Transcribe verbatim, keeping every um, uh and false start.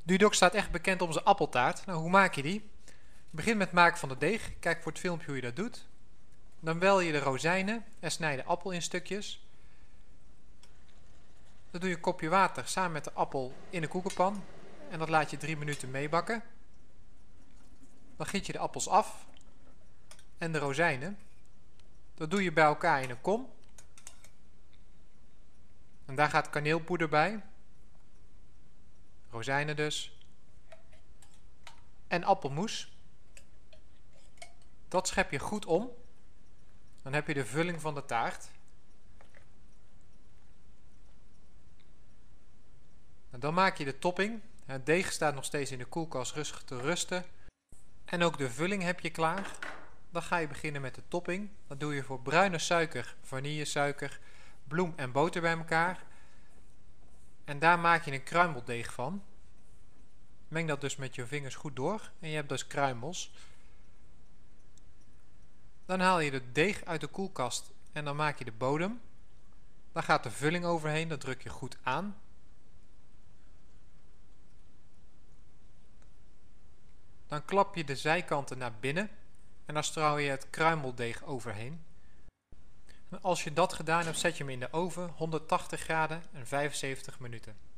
Dudok staat echt bekend om zijn appeltaart. Nou, hoe maak je die? Begin met het maken van de deeg. Kijk voor het filmpje hoe je dat doet. Dan wel je de rozijnen en snij de appel in stukjes. Dan doe je een kopje water samen met de appel in de koekenpan. En dat laat je drie minuten meebakken. Dan giet je de appels af. En de rozijnen. Dat doe je bij elkaar in een kom. En daar gaat kaneelpoeder bij. Rozijnen dus. En appelmoes. Dat schep je goed om. Dan heb je de vulling van de taart. En dan maak je de topping. Het deeg staat nog steeds in de koelkast rustig te rusten. En ook de vulling heb je klaar. Dan ga je beginnen met de topping. Dat doe je voor bruine suiker, vanillesuiker, bloem en boter bij elkaar. En daar maak je een kruimeldeeg van. Meng dat dus met je vingers goed door. En je hebt dus kruimels. Dan haal je de deeg uit de koelkast en dan maak je de bodem. Dan gaat de vulling overheen, dat druk je goed aan. Dan klap je de zijkanten naar binnen en dan straal je het kruimeldeeg overheen. En als je dat gedaan hebt, zet je hem in de oven, honderdtachtig graden en vijfenzeventig minuten.